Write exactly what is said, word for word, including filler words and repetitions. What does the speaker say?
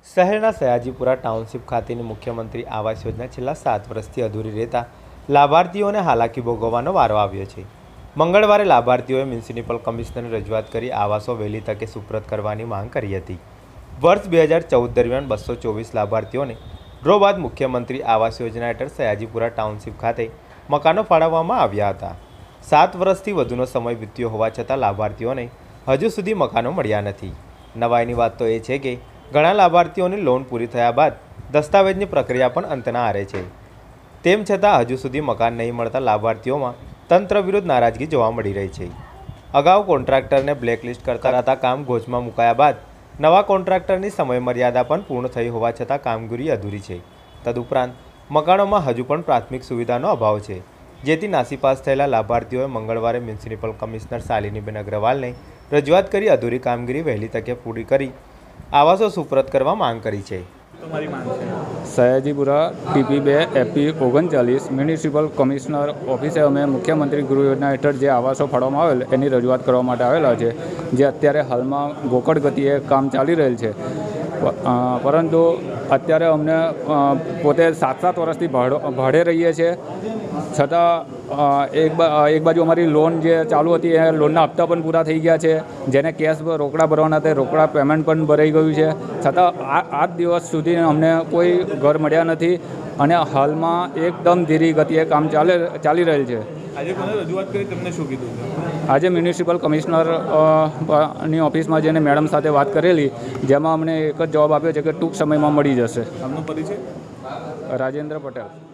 શહેરના સયાજીપુરા ટાઉનશીપ ખાતેની મુખ્યમંત્રી આવાસ યોજના છેલ્લા સાત વર્ષથી અધૂરી રહેતા લાભાર્થીઓને હાલાકી ભોગવવાનો વારો આવ્યો છે। મંગળવારે લાભાર્થીઓએ મ્યુનિસિપલ કમિશનરને રજૂઆત કરી આવાસો વહેલી તકે સુપ્રત કરવાની માંગ કરી હતી। વર્ષ બે હજાર ચૌદ દરમિયાન બસો ચોવીસ લાભાર્થીઓને ડ્રો બાદ મુખ્યમંત્રી આવાસ યોજના હેઠળ સયાજીપુરા ટાઉનશીપ ખાતે મકાનો ફાળવવામાં આવ્યા હતા। સાત વર્ષથી વધુનો સમય વીત્યો હોવા છતાં લાભાર્થીઓને હજુ સુધી મકાનો મળ્યા નથી। નવાઈની વાત તો એ છે કે ઘણા લાભાર્થીઓની લોન પૂરી થયા બાદ દસ્તાવેજની પ્રક્રિયા પણ અંતના આરે છે। તેમ છતાં હજુ સુધી મકાન નહીં મળતા લાભાર્થીઓમાં તંત્ર વિરુદ્ધ નારાજગી જોવા મળી રહી છે। અગાઉ કોન્ટ્રાક્ટરને બ્લેકલિસ્ટ કરતા હતા કામ ગોચમાં મુકાયા બાદ નવા કોન્ટ્રાક્ટરની સમયમર્યાદા પણ પૂર્ણ થઈ હોવા છતાં કામગીરી અધૂરી છે। તદુપરાંત મકાનોમાં હજુ પણ પ્રાથમિક સુવિધાનો અભાવ છે, જેથી નાસીપાસ થયેલા લાભાર્થીઓએ મંગળવારે મ્યુનિસિપલ કમિશનર શાલિનીબેન અગ્રવાલને રજૂઆત કરી અધૂરી કામગીરી વહેલી તકે પૂરી કરી આવાસો સુપ્રત કરવા માંગ કરી છે। સયાજીપુરા ટીપી બે એપી ઓગણચાલીસ મ્યુનિસિપલ કમિશનર ઓફિસે અમે મુખ્યમંત્રી ગૃહ યોજના હેઠળ જે આવાસો ફાળવવામાં આવેલ એની રજૂઆત કરવા માટે આવેલા છે, જે અત્યારે હાલમાં ગોકળ ગતિએ કામ ચાલી રહેલ છે। પરંતુ અત્યારે અમને પોતે સાત સાત વર્ષથી ભાડે રહીએ છીએ, છતાં એક એક બાજુ અમારી લોન જે ચાલુ હતી એ લોનના હપ્તા પણ પૂરા થઈ ગયા છે, જેને કેશ રોકડા ભરવાના તે રોકડા પેમેન્ટ પણ ભરાઈ ગયું છે, છતાં આ આજ દિવસ સુધી અમને કોઈ ઘર મળ્યા નથી અને હાલમાં એકદમ ધીરી ગતિએ કામ ચાલે ચાલી રહેલ છે। આજે કોને રજૂઆત કરી, તમને શું કીધું? આજે મ્યુનિસિપલ કમિશનર ની ઓફિસમાં જઈને મેડમ સાથે વાત કરેલી, જેમાં અમને એક જ જવાબ આપ્યો છે કે ટૂંક સમયમાં મળી જશે। આપનો પરિચય? રાજેન્દ્ર પટેલ।